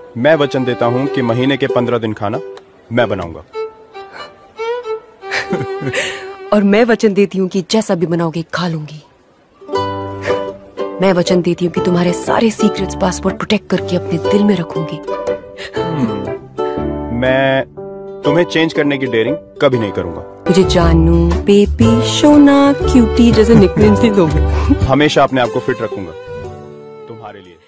मैं वचन देता हूँ कि महीने के 15 दिन खाना मैं बनाऊंगा। और मैं वचन देती हूँ कि जैसा भी बनाओगे खा लूंगी। मैं वचन देती हूँ कि तुम्हारे सारे सीक्रेट्स पासवर्ड प्रोटेक्ट करके अपने दिल में रखूंगी। मैं तुम्हें चेंज करने की डेयरिंग कभी नहीं करूंगा। मुझे जानू, बेबी, सोना, क्यूटी जैसे निकनेम्स नहीं दोगे। हमेशा अपने आप को फिट रखूंगा तुम्हारे लिए।